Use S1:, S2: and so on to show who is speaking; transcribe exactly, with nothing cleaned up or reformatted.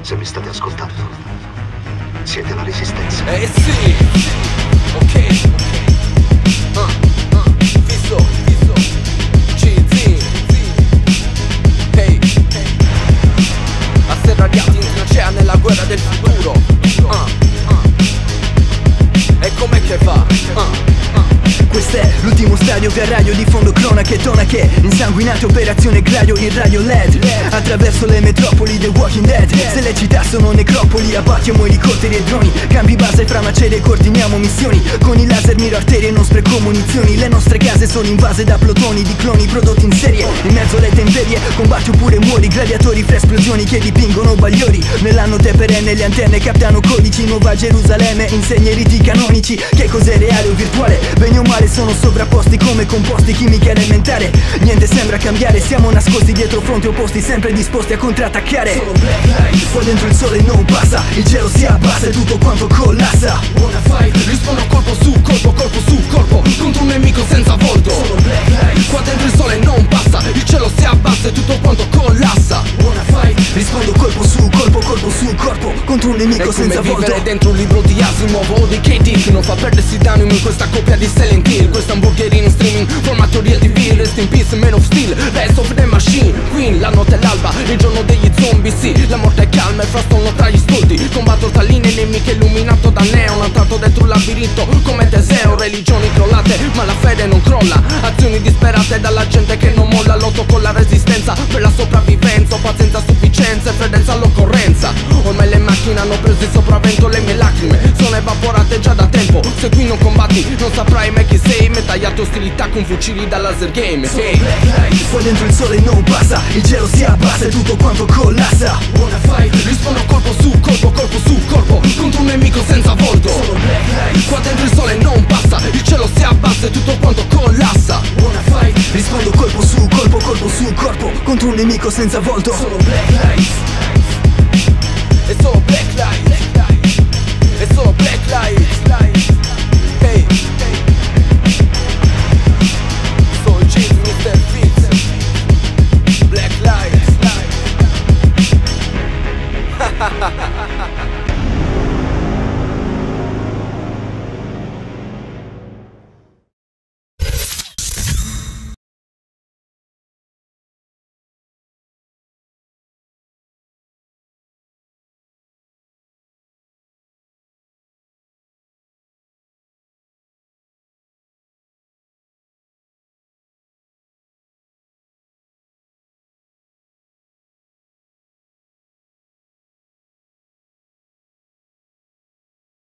S1: Se mi state ascoltando, siete la resistenza.
S2: Eh sì, ok, ok. Uh, uh. Fisso, fisso, G Z. Hey, hey. Asserrariati in trincea nella guerra del futuro. uh, uh. E com'è che va? Uh, uh.
S3: Questo è l'ultimo stadio per radio di fondo, cronache, tonache insanguinate, operazione Gladio in radio L E D. Attraverso le metropoli The Walking Dead. Se le città sono necropoli, abbattiamo elicotteri e droni. Cambi base fra macerie e coordiniamo missioni. Con il laser miro arterie e non spreco munizioni. Le nostre case sono invase da plotoni di cloni prodotti in serie. In mezzo alle temperie combatti oppure muori. Gladiatori fra esplosioni che dipingono bagliori. Nell'anno te perenne le antenne captano codici. Nuova Gerusalemme insegna i riti canonici. Che cos'è reale o virtuale? Bene o male sono sovrapposti come composti chimica elementare. Niente sembra cambiare, siamo nascosti dietro fronti opposti, sempre disposti a contrattaccare. Solo black light, qua dentro il sole non passa, il cielo si abbassa e tutto quanto collassa.
S2: Wanna fight, rispondo colpo su colpo, colpo su colpo, contro un nemico senza volto.
S3: Solo black light,
S2: qua dentro il sole non passa, il cielo si abbassa e tutto quanto collassa.
S3: Wanna fight, rispondo colpo su colpo, colpo su corpo, contro un nemico senza volto.
S2: Vivere dentro un libro di Asimov o di K. Dick non fa perdersi d'animo in questa coppia di Silent Hill. Questo hamburger in streaming, formato real T V. Rest in peace, Man of Steel, Rest of the Machine. Queen, la notte è l'alba, il giorno degli zombie, sì. La morte è calma e frastono tra gli stolti. Combatto tra linee nemiche illuminato da neon. Attrato dentro un labirinto come Teseo. Religioni crollate, ma la fede non crolla. Azioni disperate dalla gente che non molla. Lotto con la resistenza per la sopravvivenza. Ho pazienza, sufficienza e fedeltà all'occorrenza. Ormai le macchine hanno preso il sopravvento. Le mie lacrime sono evaporate già da tempo. Se qui non combatti non saprai mai chi sei. Tagliate ostilità con fucili da laser game.
S3: Hey, qua dentro il sole non passa, il cielo si abbassa e tutto quanto collassa.
S2: Wanna fight, rispondo colpo su colpo, colpo su colpo, contro un nemico senza volto.
S3: Solo black light,
S2: qua dentro il sole non passa, il cielo si abbassa e tutto quanto collassa.
S3: Wanna fight, rispondo colpo su colpo, colpo su corpo, contro un nemico senza volto. Solo black light.